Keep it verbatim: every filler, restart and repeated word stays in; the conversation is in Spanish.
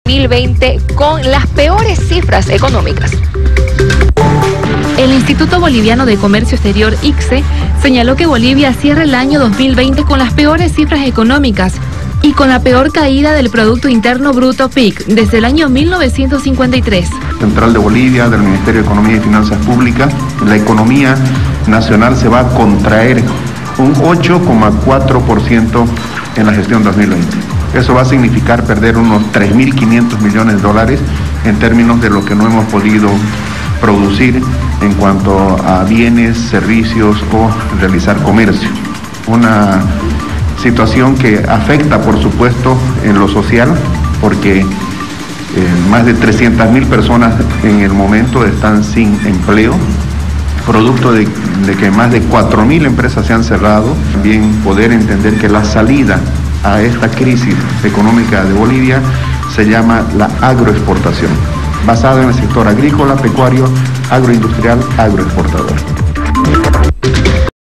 dos mil veinte con las peores cifras económicas. El Instituto Boliviano de Comercio Exterior, I C S E, señaló que Bolivia cierra el año dos mil veinte con las peores cifras económicas y con la peor caída del Producto Interno Bruto P I C desde el año mil novecientos cincuenta y tres. Central de Bolivia, del Ministerio de Economía y Finanzas Públicas, la economía nacional se va a contraer un ocho coma cuatro por ciento en la gestión dos mil veinte. Eso va a significar perder unos tres mil quinientos millones de dólares en términos de lo que no hemos podido producir en cuanto a bienes, servicios o realizar comercio. Una situación que afecta, por supuesto, en lo social, porque eh, más de trescientas mil personas en el momento están sin empleo, producto de, de que más de cuatro mil empresas se han cerrado. También poder entender que la salida a esta crisis económica de Bolivia se llama la agroexportación, basada en el sector agrícola, pecuario, agroindustrial, agroexportador.